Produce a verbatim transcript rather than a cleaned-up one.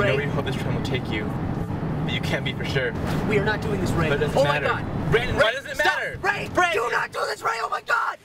You know where you hope this train will take you, but you can't be for sure. We are not doing this, Ray. But it doesn't oh matter. my God. Brandon, Ray, why does it stop. matter? Ray, Brandon. do not do this, Ray. Oh my God.